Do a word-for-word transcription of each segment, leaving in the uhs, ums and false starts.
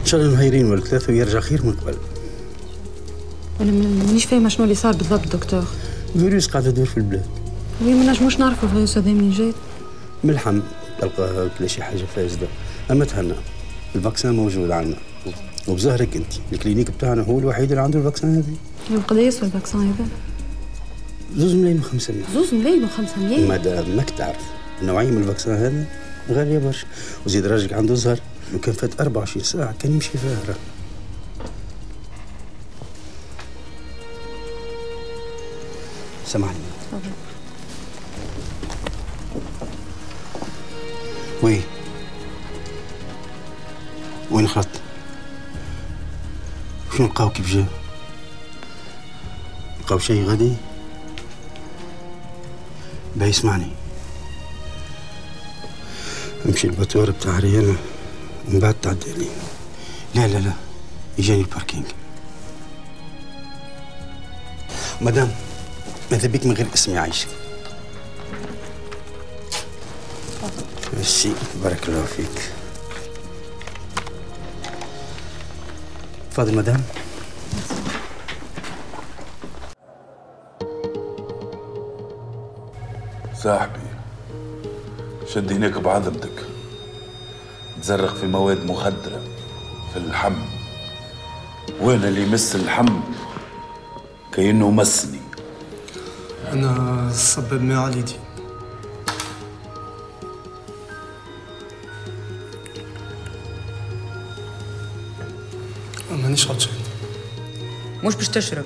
ان شاء الله نهيرين ولا ثلاثه ويرجع خير من قبل. انا مانيش فاهمه شنو اللي صار بالضبط دكتور. فيروس قاعد يدور في البلاد. وي ما نجموش نعرفوا الفيروس هذا منين جاي. من اللحم تلقى كل شي حاجه فاسده. اما تهنى الفاكسان موجود عندنا وبظهرك انت الكلينيك بتاعنا هو الوحيد اللي عنده الفاكسان هذا. وقد يسوى الفاكسان هذا؟ زوز ملايين وخمسمية. زوز ملايين وخمسمية؟ مادام ماك تعرف النوعيه من الفاكسان هذا غاليه برشا وزيد راجلك عنده زهر لو كان فات أربعة وعشرين ساعه كان يمشي ظاهره. سامحني. تفضل. وي وين خلط؟ شنو لقاو كيف جا؟ لقاو شي غادي؟ باهي اسمعني، امشي الباتوار بتاع ريانا ومن بعد تعدي لي. لا لا لا يجاني الباركينج. مدام ماذا بيك من غير اسمي عايشك؟ ماشي بارك الله فيك. تفضل مدام. صاحبي شد هناك بعظمتك، تزرق في مواد مخدرة في اللحم، وانا اللي يمس اللحم كأنه مسني. أنا السبب ما على يدي. مانيش غلطان. مش باش تشرب؟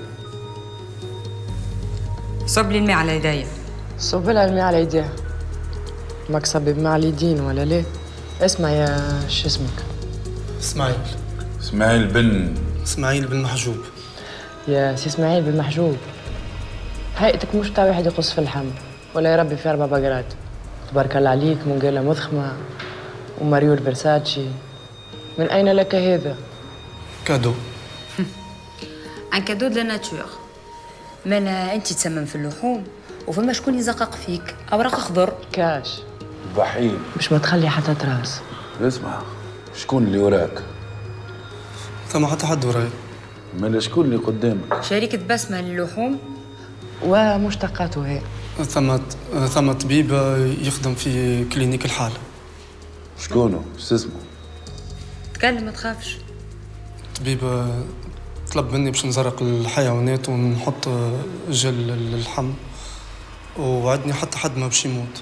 صب لي الماء على يديا. صب لها الماء على يديها. ماك صبي الماء على اليدين ولا ليه؟ اسمع يا شو اسمك؟ اسماعيل. اسماعيل بن اسماعيل بن محجوب. يا سي اسماعيل بن محجوب، هيئتك مش بتاع واحد يقص في اللحم ولا يربي في أربع بقرات. تبارك الله عليك، منقلة مضخمة وماريول فيرساتشي. من أين لك هذا؟ كادو. ان كادو دو لا ناتور. مالا انت تسمم في اللحوم وفما شكون يزقق فيك اوراق خضر. كاش بحيم مش ما تخلي حتى تراس. اسمع، شكون اللي وراك؟ ثم حتى حد وراي. مالا شكون اللي قدامك؟ شركة بسمة للحوم ومشتقاته هي. ثم ثم طبيب يخدم في كلينيك الحالة. شكونه؟ شو اسمه؟ تكلم ما تخافش. طبيب طلب مني باش نزرق الحيوانات ونحط جل للحم، ووعدني حتى حد ما باش يموت.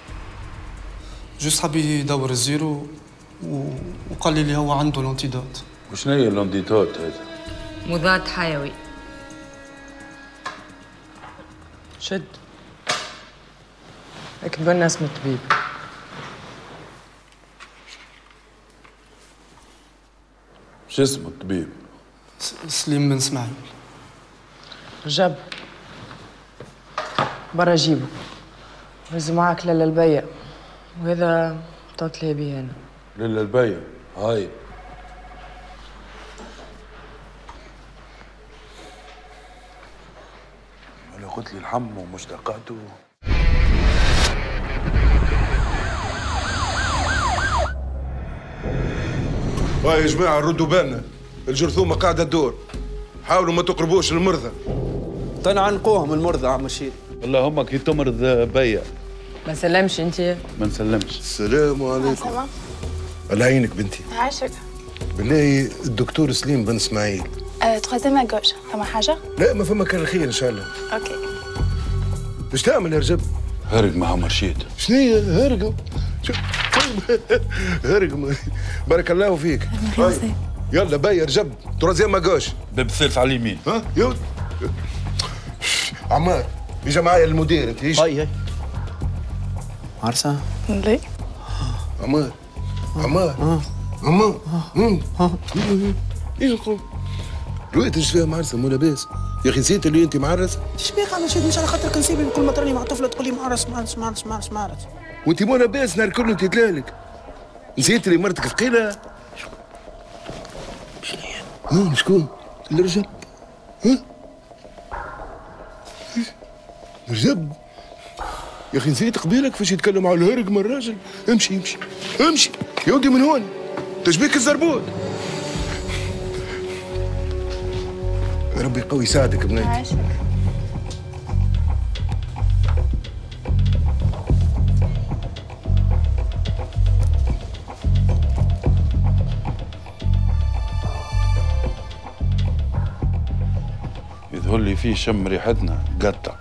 جوست حبي يدور الزيرو وقال لي اللي هو عنده لونتيدوت. وشنو هي اللونتيدوت هذا؟ مضاد حيوي. شد اكتب لنا اسم الطبيب. شو اسمه الطبيب؟ سليم بن اسماعيل. رجب برا جيبه، وهز معاك لالا البيع، وهذا تعطلي بيه انا. لالا البيع هاي. انا قلت لي الحم ومشتقاته. هاي يا جماعه ردوا بالنا، الجرثومه قاعده تدور، حاولوا ما تقربوش المرضى. تنعنقوهم المرضى عم رشيد. اللهم كي تمرض بيا. ما سلمش انت؟ ما نسلمش. السلام عليكم. الله يعينك بنتي. عايشك. بالله الدكتور سليم بن اسماعيل. تخزم ا جوش، فما حاجه؟ لا ما فما كان خير ان شاء الله. اوكي. باش تعمل يا رجب؟ هرق مع مرشيد. شنيا هرقه؟ هرق بارك الله فيك. يلا باي رجب تروزيام ماغوش. باب الثالث على اليمين. ها يلا عمار يجي معايا المدير. انت ايش؟ هاي هاي عرسة. ليه؟ عمار عمار عمار ايش نقول؟ لويت ايش فيها معرسة مو لاباس؟ يا اخي نسيت اللي انت معرس؟ ايش بيك عم نشد؟ مش على خاطرك نسيبني كل ما تراني مع طفله تقول لي معرس معرس معرس معرس معرس. وانت مو لاباس نهار كله انت تلالك. نسيت اللي مرتك ثقيله؟ ها شكون؟ الرجب. ها؟ الرجب يا اخي نسيت قبيلك كيفاش يتكلم على الهرق من الراجل. امشي امشي امشي يا ودي من هون. تشبيك الزربوط. ربي قوي يساعدك بنيتي. عاشك. يظهر لي فيه شم ريحتنا قطع.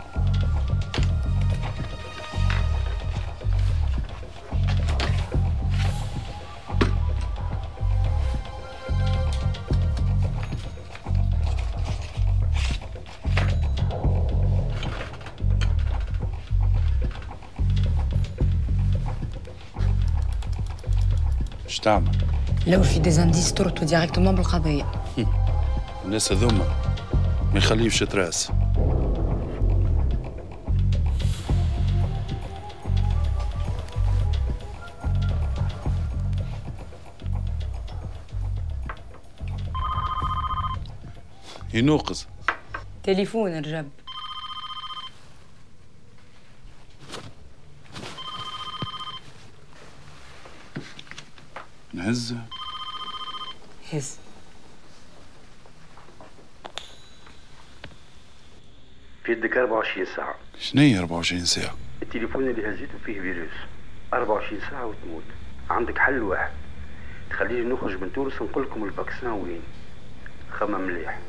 ايش تعمل؟ لو في ديزانديس تربطوا ديريكتومون بالقضيه. الناس هذوما ما يخليوش تراس. ينوقز تليفون رجب. نهزه هز. في يدك أربعة وعشرين ساعة. شنيا أربعة وعشرين ساعة؟ التليفون اللي هزيته فيه فيروس. أربعة وعشرين ساعة وتموت. عندك حل واحد، تخليني نخرج من تونس ونقول لكم الفاكسان وين. خمم مليح.